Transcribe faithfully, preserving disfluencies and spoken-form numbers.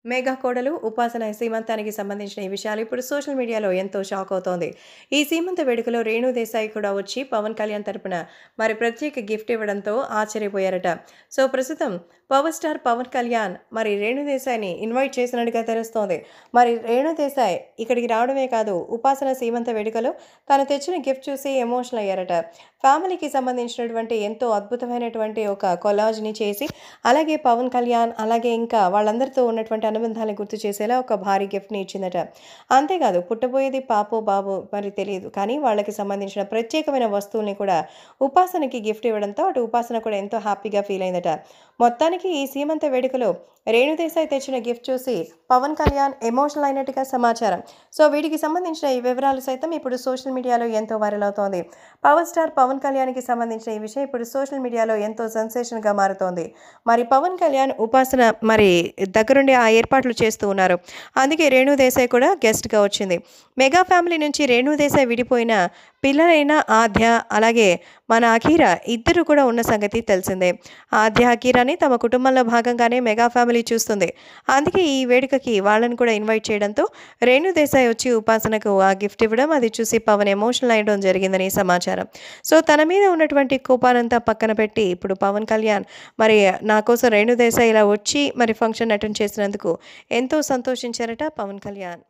Mega కోడలు ఉపాసన సీమంతానికి సంబంధించిన ఈ విషయాలు ఇప్పుడు సోషల్ మీడియాలో ఎంతో షాక్ అవుతోంది. ఈ సీమంత వేడుకలో రేణు దేశాయ్ కూడా వచ్చి పవన్ కళ్యాణ్ తరపున మరి ప్రత్యేక గిఫ్ట్ ఇవ్వడంతో ఆశ్చర్యపోయారట. సో ప్రస్తుతం పవర్ స్టార్ పవన్ కళ్యాణ్ మరి రేణు దేశాయ్‌ని ఇన్వైట్ చేసినట్టుగా తెలుస్తోంది. మరి రేణు దేశాయ్ ఇక్కడికి రావడమే కాదు, ఉపాసన సీమంత వేడుకలో తను తెచ్చిన గిఫ్ట్ చూసి ఎమోషనల్ అయ్యారట. ఫ్యామిలీకి సంబంధించినటువంటి ఎంతో అద్భుతమైనటువంటి ఒక కొలాజ్‌ని చేసి, అలాగే పవన్ కళ్యాణ్ అలాగే ఇంకా వాళ్ళందరితో ఉన్నటువంటి అనుబంధాలను గుర్తు చేసేలా ఒక భారీ గిఫ్ట్‌ని ఇచ్చిందట. అంతేకాదు పుట్టబోయేది పాపో బాబో మరి తెలీదు. కానీ వాళ్ళకి సంబంధించిన ప్రత్యేకమైన వస్తువుల్ని కూడా ఉపాసనకి గిఫ్ట్ ఇవ్వడంతో అటు ఉపాసన కూడా ఎంతో హ్యాపీగా ఫీల్ అయిందట. మొత్తానికి ఈ సీమంత వేడుకలో రేణు దేశాయ్ తెచ్చిన గిఫ్ట్ చూసి పవన్ కళ్యాణ్ ఎమోషనల్ అయినట్టుగా సమాచారం. సో వీటికి సంబంధించిన ఈ వివరాలు సైతం ఇప్పుడు సోషల్ మీడియాలో ఎంతో వైరల్ అవుతోంది. పవర్ స్టార్ పవన్ కళ్యాణ్‌కి సంబంధించిన ఈ విషయం ఇప్పుడు సోషల్ మీడియాలో ఎంతో సెన్సేషన్‌గా మారుతోంది. మరి పవన్ కళ్యాణ్, ఉపాసన మరి దగ్గరుండి ఆ ఏర్పాట్లు చేస్తూ ఉన్నారు. అందుకే రేణు దేశాయ్ కూడా గెస్ట్‌గా వచ్చింది. మెగా ఫ్యామిలీ నుంచి రేణు దేశాయ్ విడిపోయిన పిల్లలైన ఆద్య అలాగే మన అఖీర ఇద్దరు కూడా ఉన్న సంగతి తెలిసిందే. ఆద్య, అఖీరాని తమ కుటుంబంలో భాగంగానే మెగా ఫ్యామిలీ చూస్తుంది. అందుకే ఈ వేడుకకి వాళ్ళని కూడా ఇన్వైట్ చేయడంతో రేణు దేశాయ్ వచ్చి ఉపాసనకు ఆ గిఫ్ట్ ఇవ్వడం, అది చూసి పవన్ ఎమోషనల్ అయ్యడం జరిగిందని సమాచారం. సో తన మీద ఉన్నటువంటి కోపానంతా పక్కన పెట్టి ఇప్పుడు పవన్ కళ్యాణ్ మరి నా కోసం రేణు దేశాయ్ ఇలా వచ్చి మరి ఫంక్షన్ అటెండ్ చేసినందుకు ఎంతో సంతోషించారట పవన్ కళ్యాణ్.